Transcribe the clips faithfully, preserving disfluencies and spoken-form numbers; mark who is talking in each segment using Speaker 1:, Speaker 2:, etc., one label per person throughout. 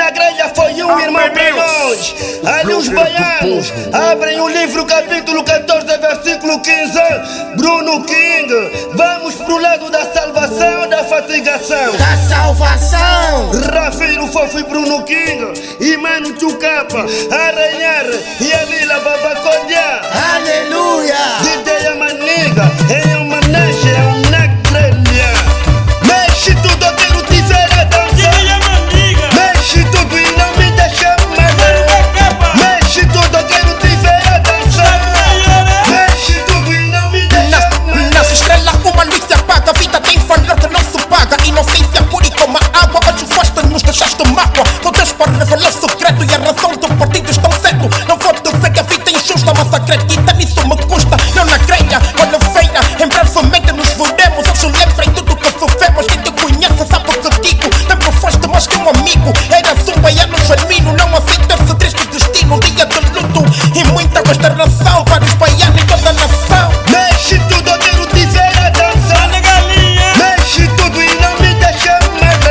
Speaker 1: na grelha foi um irmão pra nós. Ali os baianos abrem o livro capítulo catorze, versículo quinze. Bruno King, vamos pro lado da salvação, da fatigação,
Speaker 2: da salvação.
Speaker 1: Rafeiro Fofo e Bruno King e Mano Tchucapa, Arranhar e a Lila Babacodja.
Speaker 2: Aleluia.
Speaker 1: D J Amaniga, é uma neche, é um na grelha. Mexe tudo, eu quero te ver a dançar. Mexe tudo e não me deixa mais. Mexe tudo, eu quero te ver a dançar. Mexe tudo e não me deixa mais.
Speaker 2: Nasce estrela, uma luz se apaga. A vida tem valor que não se paga. Inocência pura e como a água. Hoje foste, nos deixaste mágoa. Só Deus para revelar o secreto. E a razão do partido estão certo. Não vou dizer que a vida é injusta, mas acredita nisso me custa. Não na grelha, olha feira. Em brevemente nos veremos. Hoje lembrem tudo que sofremos. Quem te conhece sabe o que digo. Sempre foste mais que um amigo. Eras um baiano genuíno. Não aceita esse triste destino. Dia de luto e muita consternação. Vários baianos em toda a nação.
Speaker 1: Mexe tudo, eu quero te ver a dançar. Mexe tudo e não me deixa mais.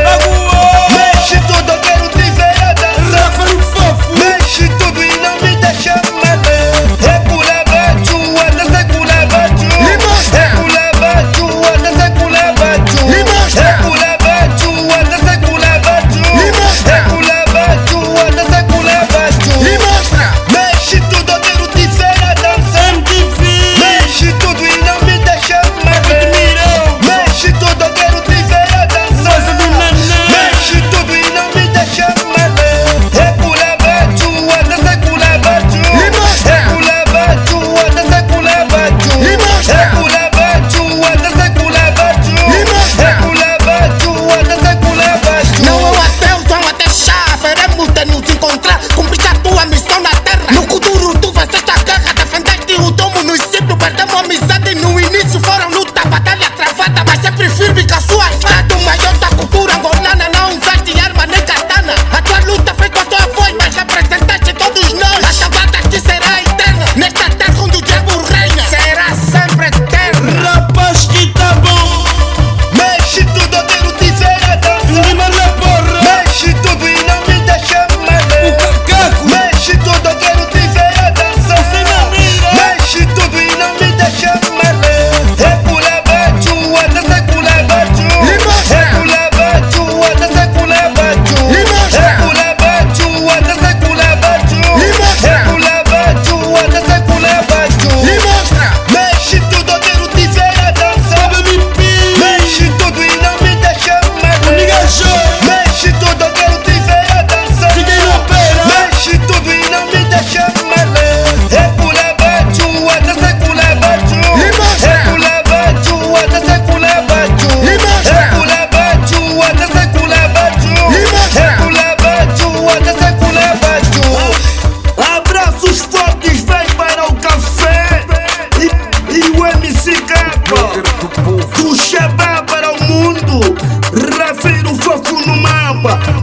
Speaker 1: Mexe tudo, eu quero te ver a dançar. Mexe tudo e não me deixa mais. É pula baixo, anda se pula baixo. É pula baixo, anda se pula baixo. É pula baixo, anda se pula baixo. É pula baixo, anda se pula baixo. Mexe tudo, eu quero te ver a dançar. Mexe tudo e não me deixa mais. Mexe tudo, eu quero te ver a dançar. Mexe tudo e não me deixa mais. É pula baixo, anda se pula baixo. É pula baixo, anda se pula baixo. É pula baixo, anda se pula baixo. É pula baixo, anda se pula baixo.
Speaker 2: Não é o ateu, são até chá. Veremos de nos encontrar. Cumprir a tua missão na terra. No futuro tu vais ser a guerra. Defendeste o teu município. Perdemos a amizade no início. Foram luta, batalha travada. Mas sempre firme com a sua espada. O maior da cultura angolana. Não usaste arma nem katana. A tua luta foi com a tua voz. Mas representaste todos nós. A chamada que será eterna. Nesta terra onde o diabo reina. Será sempre eterna.
Speaker 3: Rapaz que tá bom.
Speaker 1: Mexe tudo, eu quero te ver a dançar. Mexe tudo e não me deixa mais. Mexe tudo, eu quero te ver a dançar. Mexe tudo e não me deixa mais. É pula baixo, anda se pula baixo. É pula baixo, anda se pula baixo. É pula baixo, anda se pula baixo. É pula baixo, anda se pula baixo. Mexe tudo, eu quero te ver a dançar. Mexe tudo e não me deixa mais. Mexe tudo, eu quero te ver a dançar. Mexe tudo e não me deixa mais. É pula baixo, anda se pula baixo. É pula baixo, anda se pula baixo. É pula baixo, anda se pula baixo. É pula baixo, anda se pula baixo. Abraços fortes, vem para o café. E, e o M C Capa. Do Xabá para o mundo. Rafeiro Fofo no mapa.